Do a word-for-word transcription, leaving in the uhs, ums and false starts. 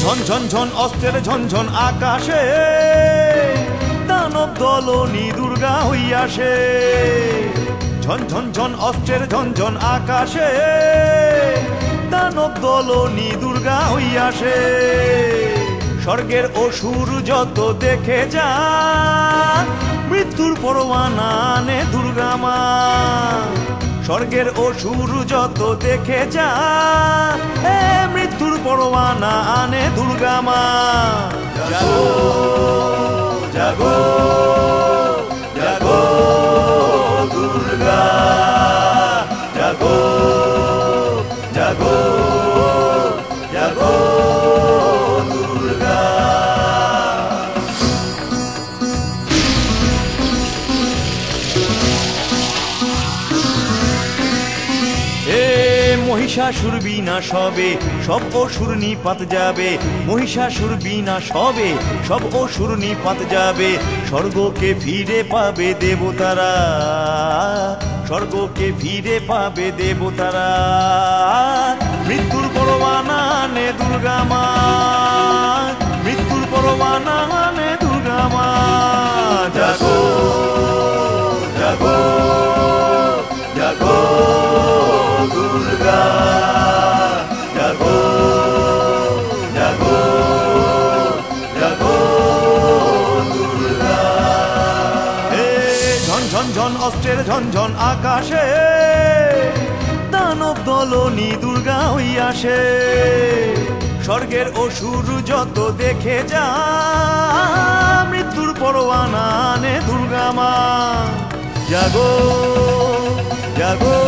ঝন ঝন অস্ত্রের ঝনঝন আকাশে দানব দলনী দুর্গা হইয়াছে। ঝন ঝন ঝন অস্ত্রের ঝনঝন আকাশে দানব দলনী দুর্গা হইয়াছে। স্বর্গের অসুর যত দেখে যা মৃত্যুর পরোয়ানা আনে দুর্গা মা। স্বর্গের অসুর যত দেখে যা এ মৃত্যুর পরোয়ানা আনে দুর্গা মা। জাগো জাগো জাগো দুর্গা, জাগো জাগো জাগো দুর্গা। মহিষাসুর বিনাশ হবে, সব অসুর নিপাত যাবে। মহিষাসুর বিনাশ হবে, সব অসুর নিপাত যাবে। স্বর্গকে ফিরে পাবে দেবতারা, স্বর্গকে ফিরে পাবে দেবতারা। মৃত্যুর পরোয়ানা আনে দুর্গা মা, মৃত্যুর পরোয়ানা আনে দুর্গা মা। জাগো জাগো জাগো দুর্গা, জাগো জাগো জাগো দুর্গা। হে ঝন ঝন ঝন অস্ত্রের ঝনঝন আকাশে দানব দলনী দুর্গা হইয়াছে। স্বর্গের অসুর যত দেখে যা মৃত্যুর পরোয়ানা আনে দুর্গা মা। জাগো জাগো